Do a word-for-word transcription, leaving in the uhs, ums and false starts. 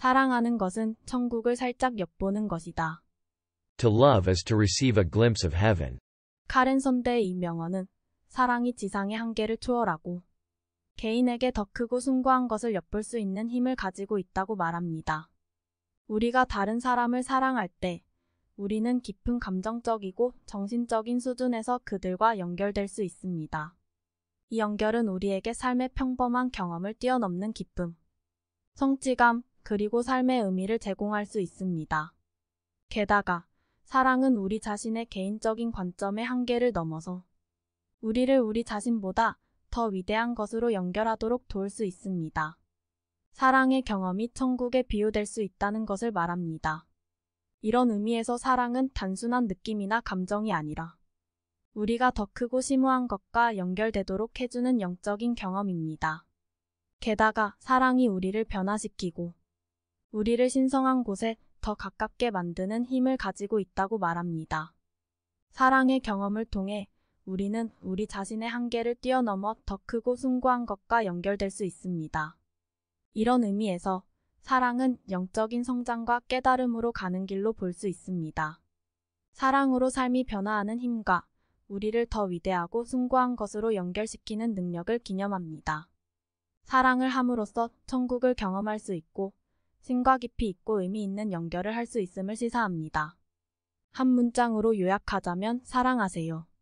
사랑하는 것은 천국을 살짝 엿보는 것이다. To love is to receive a glimpse of heaven. 카렌 선대의 이 명언은 사랑이 지상의 한계를 초월하고 개인에게 더 크고 숭고한 것을 엿볼 수 있는 힘을 가지고 있다고 말합니다. 우리가 다른 사람을 사랑할 때 우리는 깊은 감정적이고 정신적인 수준에서 그들과 연결될 수 있습니다. 이 연결은 우리에게 삶의 평범한 경험을 뛰어넘는 기쁨, 성취감, 그리고 삶의 의미를 제공할 수 있습니다. 게다가 사랑은 우리 자신의 개인적인 관점의 한계를 넘어서 우리를 우리 자신보다 더 위대한 것으로 연결하도록 도울 수 있습니다. 사랑의 경험이 천국에 비유될 수 있다는 것을 말합니다. 이런 의미에서 사랑은 단순한 느낌이나 감정이 아니라 우리가 더 크고 심오한 것과 연결되도록 해주는 영적인 경험입니다. 게다가 사랑이 우리를 변화시키고 우리를 신성한 곳에 더 가깝게 만드는 힘을 가지고 있다고 말합니다. 사랑의 경험을 통해 우리는 우리 자신의 한계를 뛰어넘어 더 크고 숭고한 것과 연결될 수 있습니다. 이런 의미에서 사랑은 영적인 성장과 깨달음으로 가는 길로 볼 수 있습니다. 사랑으로 삶이 변화하는 힘과 우리를 더 위대하고 숭고한 것으로 연결시키는 능력을 기념합니다. 사랑을 함으로써 천국을 경험할 수 있고 심과 깊이 있고 의미 있는 연결을 할 수 있음을 시사합니다. 한 문장으로 요약하자면 사랑하세요.